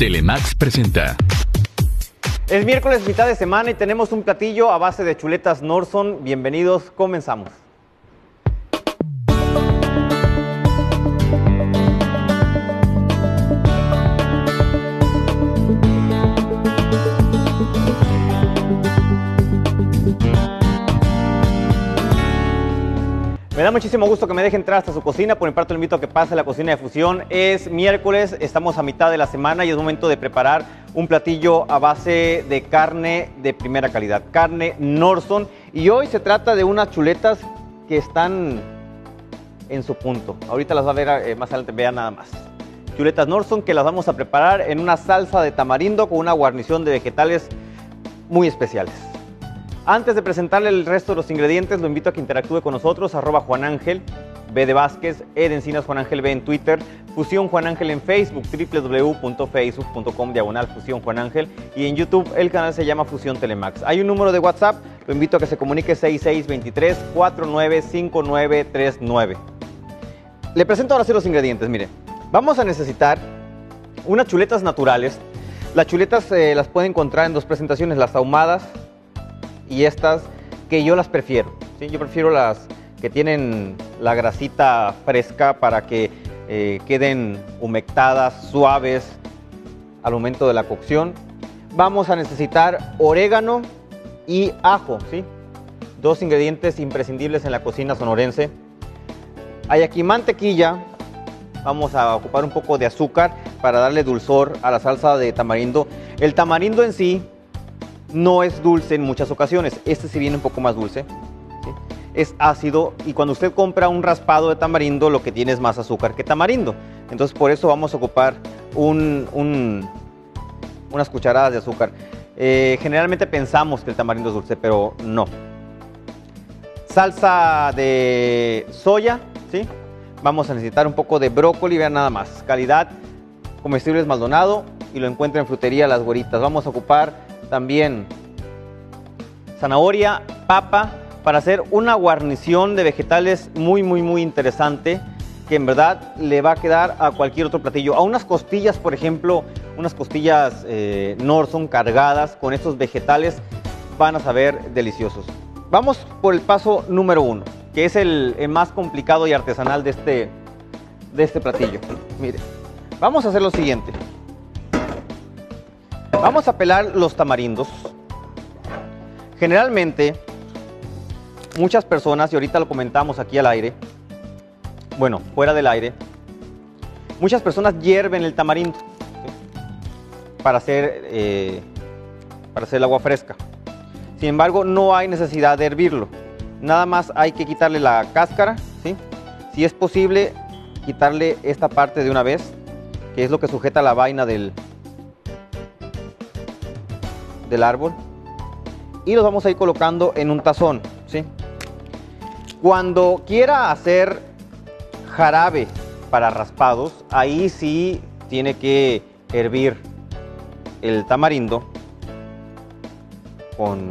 Telemax presenta. Es miércoles, mitad de semana, y tenemos un platillo a base de chuletas Norson. Bienvenidos, comenzamos. Me da muchísimo gusto que me deje entrar hasta su cocina. Por mi parte, le invito a que pase a la cocina de Fusión. Es miércoles, estamos a mitad de la semana y es momento de preparar un platillo a base de carne de primera calidad, carne Norson. Y hoy se trata de unas chuletas que están en su punto. Ahorita las va a ver más adelante, vean nada más. Chuletas Norson que las vamos a preparar en una salsa de tamarindo con una guarnición de vegetales muy especiales. Antes de presentarle el resto de los ingredientes, lo invito a que interactúe con nosotros, @JuanAngel, B de Vázquez, E de Encinas, Juan Ángel B en Twitter, Fusión Juan Ángel en Facebook, www.facebook.com/Fusión Juan Ángel, y en YouTube el canal se llama Fusión Telemax. Hay un número de WhatsApp, lo invito a que se comunique 6623-495939. Le presento ahora sí los ingredientes, mire. Vamos a necesitar unas chuletas naturales. Las chuletas las puede encontrar en dos presentaciones, las ahumadas y estas, que yo las prefiero, ¿sí? Yo prefiero las que tienen la grasita fresca para que queden humectadas, suaves al momento de la cocción. Vamos a necesitar orégano y ajo, ¿sí? Dos ingredientes imprescindibles en la cocina sonorense. Hay aquí mantequilla. Vamos a ocupar un poco de azúcar para darle dulzor a la salsa de tamarindo. El tamarindo en sí no es dulce en muchas ocasiones. Este sí viene un poco más dulce, ¿sí? Es ácido, y cuando usted compra un raspado de tamarindo, lo que tiene es más azúcar que tamarindo. Entonces por eso vamos a ocupar unas cucharadas de azúcar. Generalmente pensamos que el tamarindo es dulce, pero no. Salsa de soya, ¿sí? Vamos a necesitar un poco de brócoli, vean nada más. Calidad Comestibles Maldonado, y lo encuentra en Frutería Las Güeritas. Vamos a ocupar también zanahoria, papa, para hacer una guarnición de vegetales muy interesante, que en verdad le va a quedar a cualquier otro platillo. A unas costillas, por ejemplo, unas costillas Norson cargadas con estos vegetales van a saber deliciosos. Vamos por el paso número 1, que es el más complicado y artesanal de este platillo. Mire, vamos a hacer lo siguiente. Vamos a pelar los tamarindos. Generalmente, muchas personas, y ahorita lo comentamos aquí al aire, bueno, fuera del aire, muchas personas hierven el tamarindo, ¿sí? para hacer el agua fresca. Sin embargo, no hay necesidad de hervirlo. Nada más hay que quitarle la cáscara, ¿sí? Si es posible, quitarle esta parte de una vez, que es lo que sujeta la vaina del árbol, y los vamos a ir colocando en un tazón, ¿sí? Cuando quiera hacer jarabe para raspados, ahí sí tiene que hervir el tamarindo con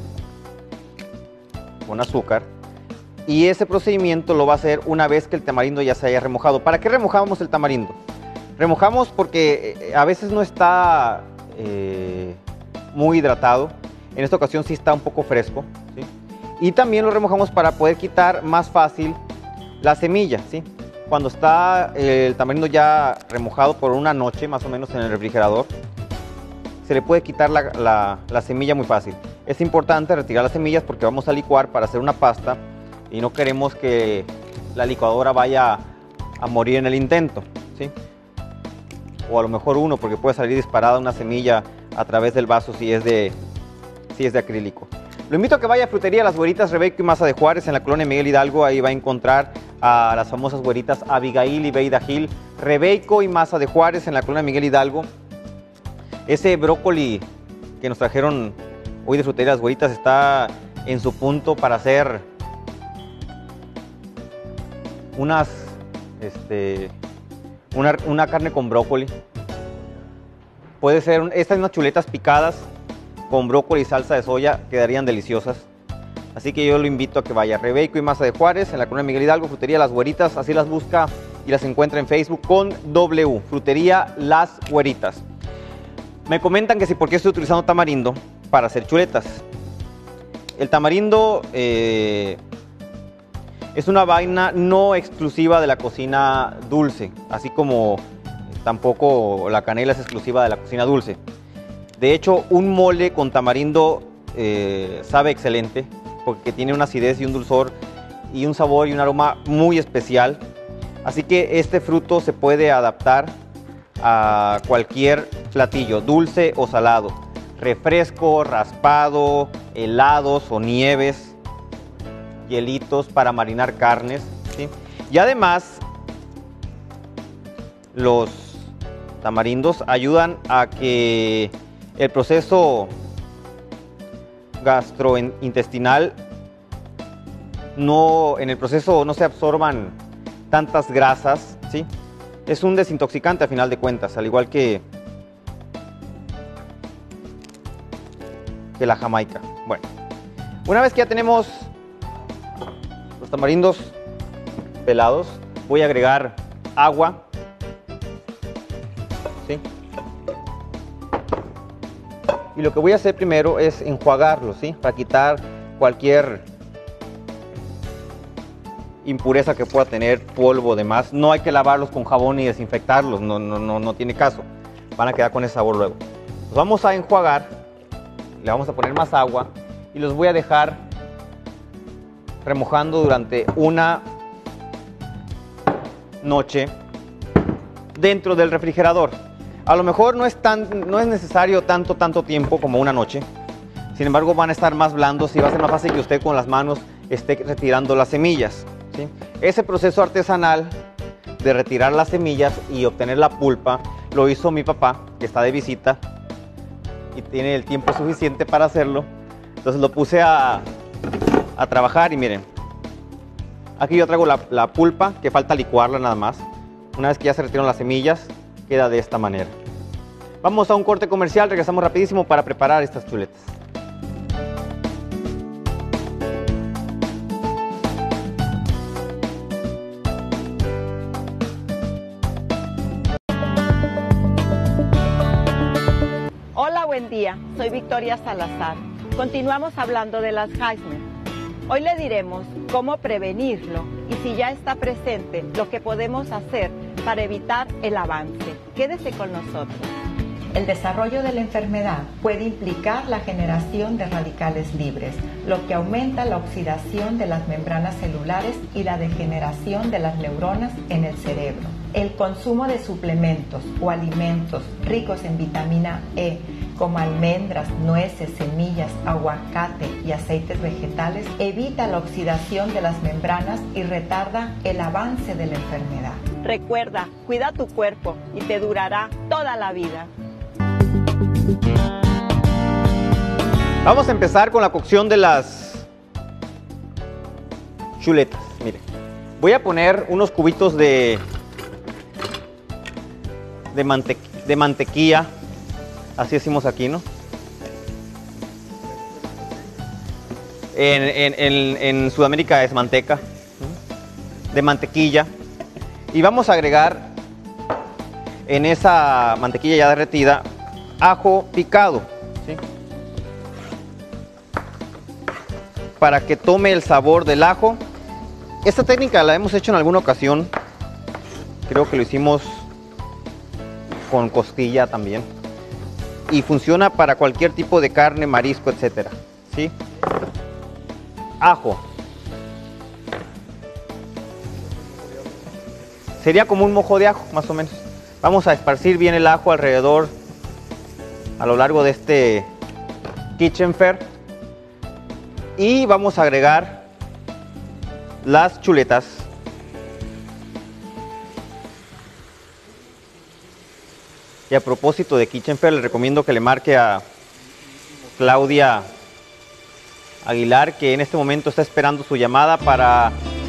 azúcar, y ese procedimiento lo va a hacer una vez que el tamarindo ya se haya remojado. ¿Para qué remojamos el tamarindo? Remojamos porque a veces no está muy hidratado. En esta ocasión sí está un poco fresco, ¿sí? Y también lo remojamos para poder quitar más fácil la semilla, ¿sí? Cuando está el tamarindo ya remojado por una noche más o menos en el refrigerador, se le puede quitar la semilla muy fácil. Es importante retirar las semillas porque vamos a licuar para hacer una pasta y no queremos que la licuadora vaya a morir en el intento, ¿sí? O a lo mejor uno, porque puede salir disparada una semilla a través del vaso si es de acrílico. Lo invito a que vaya a Frutería Las Güeritas, Rebeco y Maza de Juárez, en la colonia Miguel Hidalgo. Ahí va a encontrar a las famosas güeritas Abigail y Beida Gil. Rebeco y Maza de Juárez, en la colonia Miguel Hidalgo. Ese brócoli que nos trajeron hoy de Frutería Las Güeritas está en su punto para hacer una carne con brócoli. Puede ser estas unas chuletas picadas con brócoli y salsa de soya, quedarían deliciosas. Así que yo lo invito a que vaya. Rebeco y Maza de Juárez, en la colonia Miguel Hidalgo, Frutería Las Güeritas, así las busca y las encuentra en Facebook con W, Frutería Las Güeritas. Me comentan que si por qué estoy utilizando tamarindo para hacer chuletas. El tamarindo es una vaina no exclusiva de la cocina dulce, así como tampoco la canela es exclusiva de la cocina dulce. De hecho, un mole con tamarindo sabe excelente porque tiene una acidez y un dulzor y un sabor y un aroma muy especial. Así que este fruto se puede adaptar a cualquier platillo, dulce o salado, refresco, raspado, helados o nieves, hielitos para marinar carnes, ¿sí? Y además, los tamarindos ayudan a que el proceso gastrointestinal en el proceso no se absorban tantas grasas, ¿sí? Es un desintoxicante a final de cuentas, al igual que la jamaica. Bueno, una vez que ya tenemos los tamarindos pelados, voy a agregar agua, ¿sí? Y lo que voy a hacer primero es enjuagarlos, ¿sí? Para quitar cualquier impureza que pueda tener, polvo, demás. No hay que lavarlos con jabón ni desinfectarlos, no tiene caso. Van a quedar con ese sabor luego. Los vamos a enjuagar, le vamos a poner más agua y los voy a dejar remojando durante una noche dentro del refrigerador. A lo mejor no es necesario tanto tiempo como una noche. Sin embargo, van a estar más blandos y va a ser más fácil que usted con las manos esté retirando las semillas, ¿sí? Ese proceso artesanal de retirar las semillas y obtener la pulpa lo hizo mi papá, que está de visita y tiene el tiempo suficiente para hacerlo. Entonces lo puse a trabajar y miren, aquí yo traigo la pulpa, que falta licuarla nada más. Una vez que ya se retiraron las semillas, queda de esta manera. Vamos a un corte comercial, regresamos rapidísimo para preparar estas chuletas. Hola, buen día. Soy Victoria Salazar. Continuamos hablando de las Alzheimer. Hoy le diremos cómo prevenirlo y si ya está presente, lo que podemos hacer para evitar el avance. Quédese con nosotros. El desarrollo de la enfermedad puede implicar la generación de radicales libres, lo que aumenta la oxidación de las membranas celulares y la degeneración de las neuronas en el cerebro. El consumo de suplementos o alimentos ricos en vitamina E, como almendras, nueces, semillas, aguacate y aceites vegetales, evita la oxidación de las membranas y retarda el avance de la enfermedad. Recuerda, cuida tu cuerpo y te durará toda la vida. Vamos a empezar con la cocción de las chuletas. Mire, voy a poner unos cubitos de mantequilla, así decimos aquí, ¿no? En Sudamérica es manteca, de mantequilla. Y vamos a agregar en esa mantequilla ya derretida ajo picado, ¿sí? Para que tome el sabor del ajo. Esta técnica la hemos hecho en alguna ocasión. Creo que lo hicimos con costilla también. Y funciona para cualquier tipo de carne, marisco, etcétera, ¿sí? Ajo. Sería como un mojo de ajo, más o menos. Vamos a esparcir bien el ajo alrededor, a lo largo de este kitchen fare. Y vamos a agregar las chuletas. Y a propósito de kitchen fare, les recomiendo que le marque a Claudia Aguilar, que en este momento está esperando su llamada para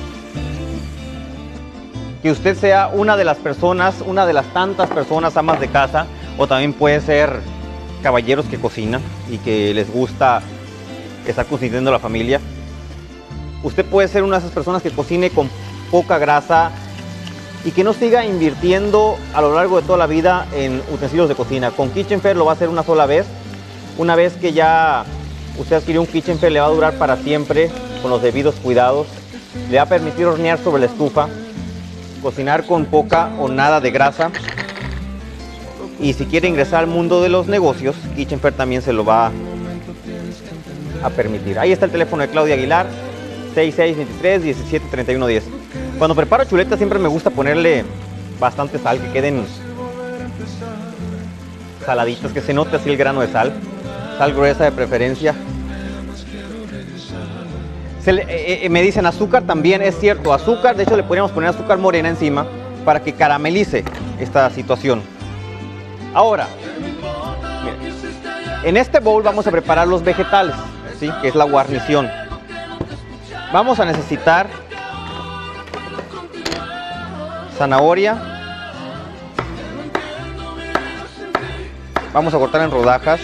que usted sea una de las personas, una de las tantas personas amas de casa, o también puede ser caballeros que cocinan y que les gusta estar consintiendo a la familia. Usted puede ser una de esas personas que cocine con poca grasa, y que no siga invirtiendo a lo largo de toda la vida en utensilios de cocina. Con KitchenFair lo va a hacer una sola vez. Una vez que ya usted adquirió un KitchenFair, le va a durar para siempre con los debidos cuidados. Le va a permitir hornear sobre la estufa, cocinar con poca o nada de grasa. Y si quiere ingresar al mundo de los negocios, KitchenFair también se lo va a permitir. Ahí está el teléfono de Claudia Aguilar, 6623-173110. Cuando preparo chuletas siempre me gusta ponerle bastante sal, que queden saladitas, que se note así el grano de sal. Sal gruesa de preferencia. Me dicen azúcar también, es cierto, azúcar. De hecho le podríamos poner azúcar morena encima para que caramelice esta situación. Ahora, miren, en este bowl vamos a preparar los vegetales, ¿sí? Que es la guarnición. Vamos a necesitar zanahoria. Vamos a cortar en rodajas.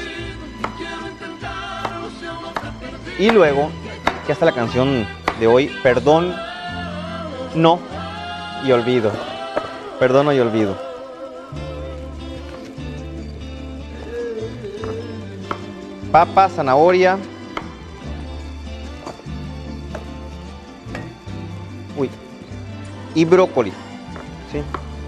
Y luego, ya está la canción de hoy, perdón, no y olvido. Perdono y olvido. Papa, zanahoria. Uy. Y brócoli. ¿Sí?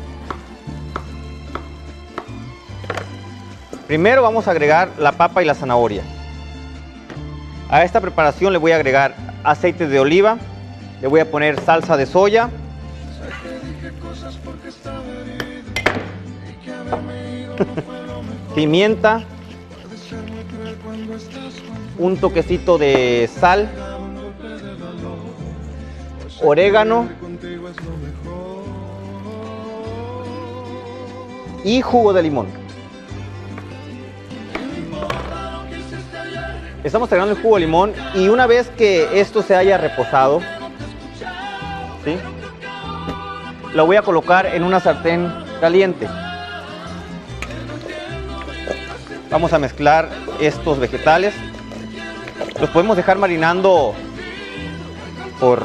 Primero vamos a agregar la papa y la zanahoria. A esta preparación le voy a agregar aceite de oliva, le voy a poner salsa de soya, pimienta, un toquecito de sal, orégano y jugo de limón. Estamos agregando el jugo de limón y una vez que esto se haya reposado, ¿sí?, lo voy a colocar en una sartén caliente. Vamos a mezclar estos vegetales. Los podemos dejar marinando por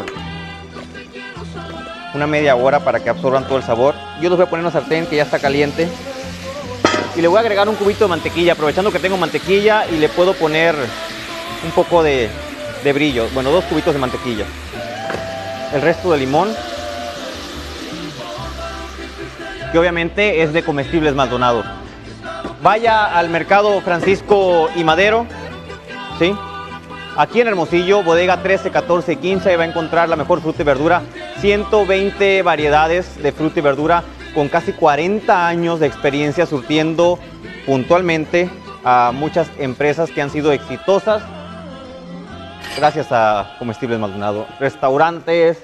una media hora para que absorban todo el sabor. Yo los voy a poner en una sartén que ya está caliente y le voy a agregar un cubito de mantequilla, aprovechando que tengo mantequilla, y le puedo poner un poco de brillo. Bueno, 2 cubitos de mantequilla. El resto de limón, que obviamente es de Comestibles Maldonado. Vaya al mercado Francisco y Madero, ¿sí? Aquí en Hermosillo, bodega 13, 14 y 15, ahí va a encontrar la mejor fruta y verdura. 120 variedades de fruta y verdura, con casi 40 años de experiencia surtiendo puntualmente a muchas empresas que han sido exitosas gracias a Comestibles Maldonado. Restaurantes,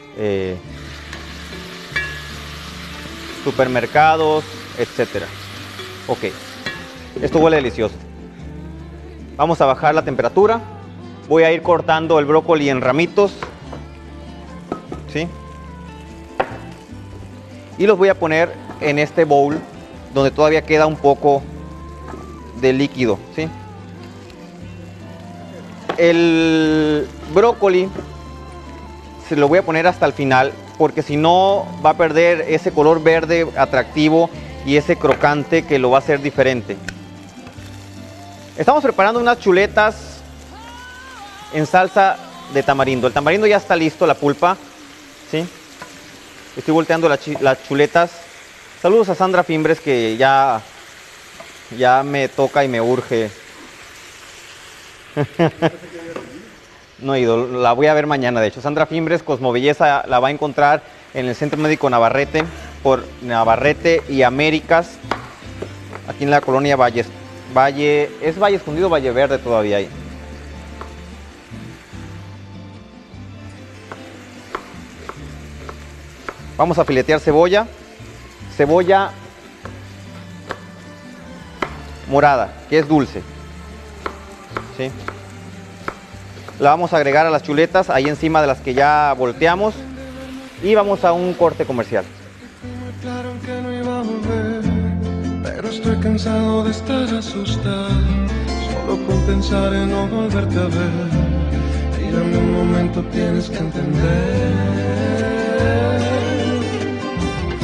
supermercados, etcétera. Ok, esto huele delicioso. Vamos a bajar la temperatura. Voy a ir cortando el brócoli en ramitos, ¿sí? Y los voy a poner en este bowl donde todavía queda un poco de líquido, ¿sí? El brócoli se lo voy a poner hasta el final, porque si no va a perder ese color verde atractivo y ese crocante que lo va a hacer diferente. Estamos preparando unas chuletas en salsa de tamarindo. El tamarindo ya está listo, la pulpa, ¿sí? Estoy volteando las chuletas. Saludos a Sandra Fimbres, que ya me toca y me urge. No he ido, la voy a ver mañana, de hecho. Sandra Fimbres, Cosmovelleza, la va a encontrar en el Centro Médico Navarrete, por Navarrete y Américas, aquí en la colonia ¿es Valle Escondido o Valle Verde todavía ahí? Vamos a filetear cebolla morada, que es dulce, ¿sí? La vamos a agregar a las chuletas, ahí encima de las que ya volteamos, y vamos a un corte comercial. Claro que no iba a volver, pero estoy cansado de estar asustado, solo con pensar en no volverte a ver. Mírame un momento, tienes que entender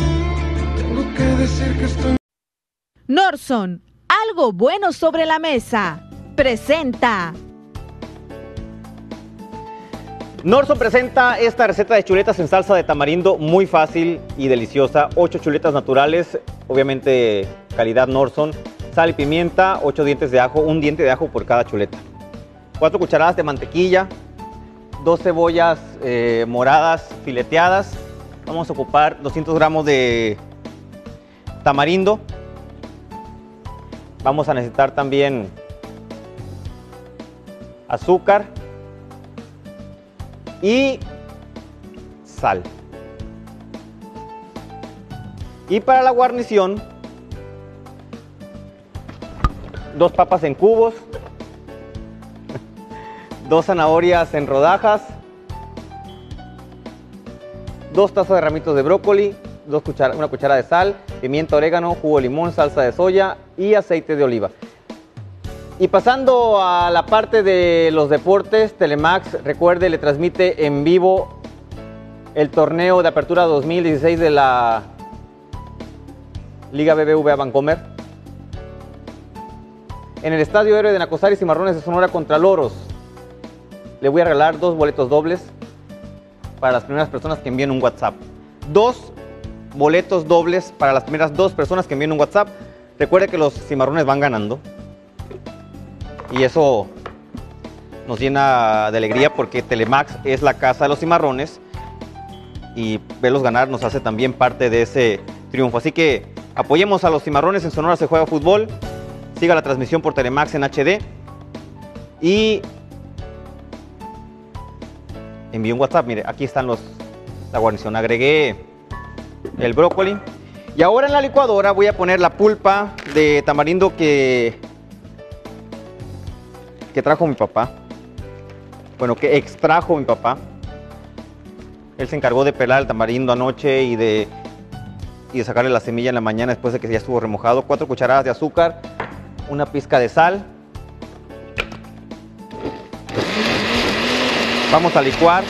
decir que estoy... Norson, algo bueno sobre la mesa. Presenta. Norson presenta esta receta de chuletas en salsa de tamarindo muy fácil y deliciosa. 8 chuletas naturales, obviamente calidad Norson. Sal y pimienta, 8 dientes de ajo, un diente de ajo por cada chuleta. 4 cucharadas de mantequilla, 2 cebollas moradas fileteadas. Vamos a ocupar 200 gramos de tamarindo. Vamos a necesitar también azúcar y sal. Y para la guarnición, 2 papas en cubos, 2 zanahorias en rodajas, 2 tazas de ramitos de brócoli, una cucharada de sal, pimienta, orégano, jugo de limón, salsa de soya y aceite de oliva. Y pasando a la parte de los deportes, Telemax, recuerde, le transmite en vivo el torneo de apertura 2016 de la Liga BBVA Bancomer. En el Estadio Héroe de Nacosari y Cimarrones de Sonora contra Loros. Le voy a regalar 2 boletos dobles para las primeras personas que envíen un WhatsApp. 2 boletos dobles para las primeras 2 personas que envíen un WhatsApp. Recuerde que los cimarrones van ganando. Y eso nos llena de alegría porque Telemax es la casa de los cimarrones. Y verlos ganar nos hace también parte de ese triunfo. Así que apoyemos a los cimarrones. En Sonora se juega fútbol. Siga la transmisión por Telemax en HD. Y envíe un WhatsApp. Mire, aquí están la guarnición. Agregué el brócoli. Y ahora en la licuadora voy a poner la pulpa de tamarindo que trajo mi papá. Bueno, que extrajo mi papá. Él se encargó de pelar el tamarindo anoche y de sacarle la semilla en la mañana después de que ya estuvo remojado. 4 cucharadas de azúcar, una pizca de sal. Vamos a licuar.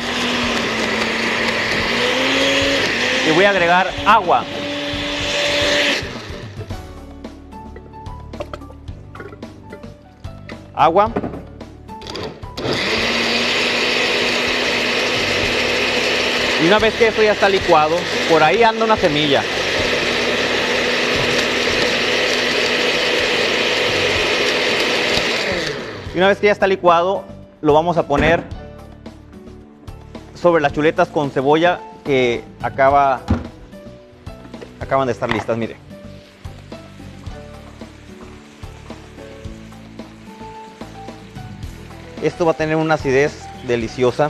Y voy a agregar agua. Agua. Y una vez que esto ya está licuado, por ahí anda una semilla. Y una vez que ya está licuado, lo vamos a poner sobre las chuletas con cebolla que acaban de estar listas, mire. Esto va a tener una acidez deliciosa.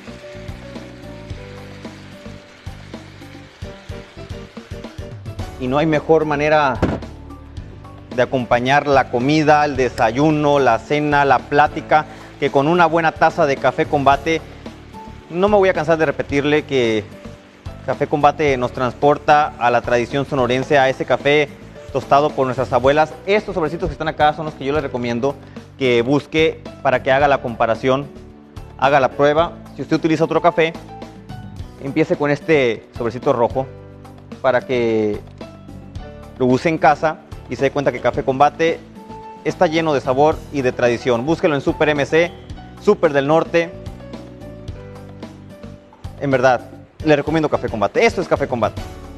Y no hay mejor manera de acompañar la comida, el desayuno, la cena, la plática, que con una buena taza de Café Combate. No me voy a cansar de repetirle que Café Combate nos transporta a la tradición sonorense, a ese café tostado por nuestras abuelas. Estos sobrecitos que están acá son los que yo les recomiendo que busque para que haga la comparación, haga la prueba. Si usted utiliza otro café, empiece con este sobrecito rojo para que lo use en casa y se dé cuenta que Café Combate está lleno de sabor y de tradición. Búsquelo en Super MC, Super del Norte. En verdad, le recomiendo Café Combate. Esto es Café Combate.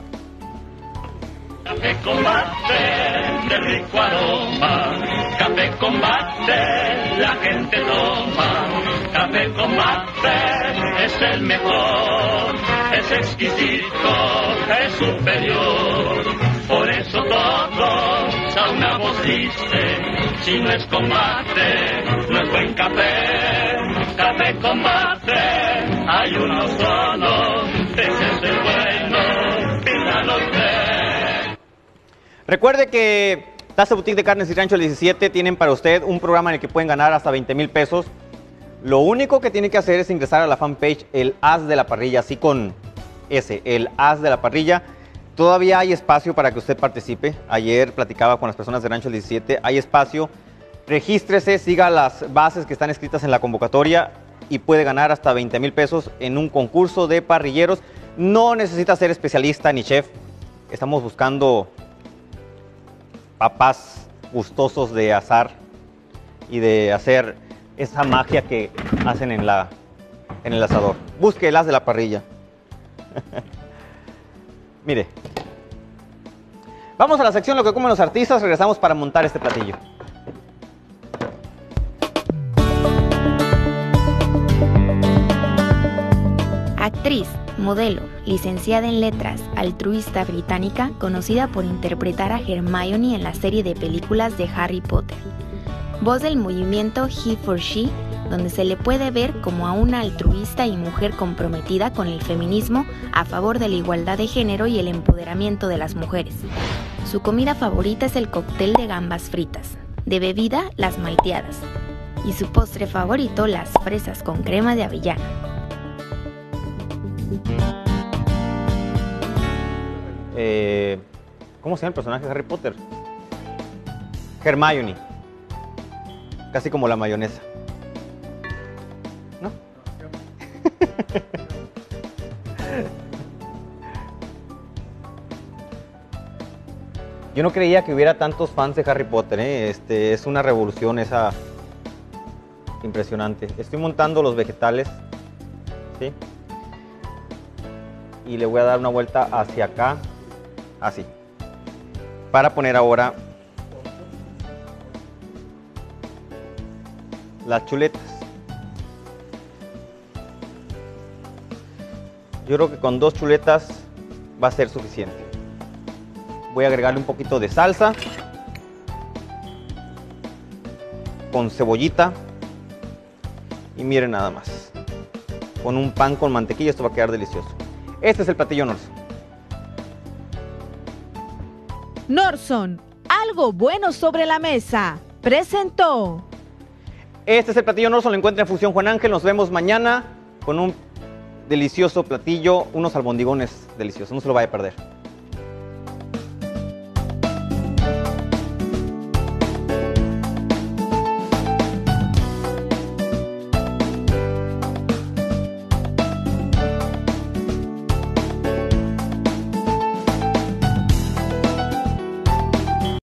Café Combate, de rico aroma. Café Combate, la gente toma. Café Combate es el mejor, es exquisito, es superior. Por eso todos a una voz dicen, si no es combate, no es buen café. Café Combate, hay uno solo, ese es el bueno, pídalo usted. Recuerde que Taza Boutique de Carnes y Rancho el 17 tienen para usted un programa en el que pueden ganar hasta 20,000 pesos. Lo único que tiene que hacer es ingresar a la fanpage El As de la Parrilla, así con S, El As de la Parrilla. Todavía hay espacio para que usted participe. Ayer platicaba con las personas de Rancho el 17, hay espacio. Regístrese, siga las bases que están escritas en la convocatoria y puede ganar hasta 20,000 pesos en un concurso de parrilleros. No necesita ser especialista ni chef. Estamos buscando papás gustosos de asar y de hacer esa magia que hacen en el asador. Busque el as de la parrilla. Mire. Vamos a la sección Lo que comen los artistas. Regresamos para montar este platillo. Actriz, modelo, licenciada en letras, altruista británica, conocida por interpretar a Hermione en la serie de películas de Harry Potter. Voz del movimiento He for She, donde se le puede ver como a una altruista y mujer comprometida con el feminismo a favor de la igualdad de género y el empoderamiento de las mujeres. Su comida favorita es el cóctel de gambas fritas, de bebida las malteadas, y su postre favorito las fresas con crema de avellana. ¿Cómo se llama el personaje de Harry Potter? Hermione. Casi como la mayonesa. ¿No? Yo no creía que hubiera tantos fans de Harry Potter, ¿eh? Es una revolución esa impresionante. Estoy montando los vegetales, ¿sí? Y le voy a dar una vuelta hacia acá, así, para poner ahora las chuletas. Yo creo que con 2 chuletas va a ser suficiente. Voy a agregarle un poquito de salsa con cebollita y miren nada más, con un pan con mantequilla esto va a quedar delicioso. Este es el platillo Norson. Norson, algo bueno sobre la mesa, presentó. Este es el platillo Norson, lo encuentra en Fusión Juan Ángel. Nos vemos mañana con un delicioso platillo, unos albondigones deliciosos, no se lo vaya a perder.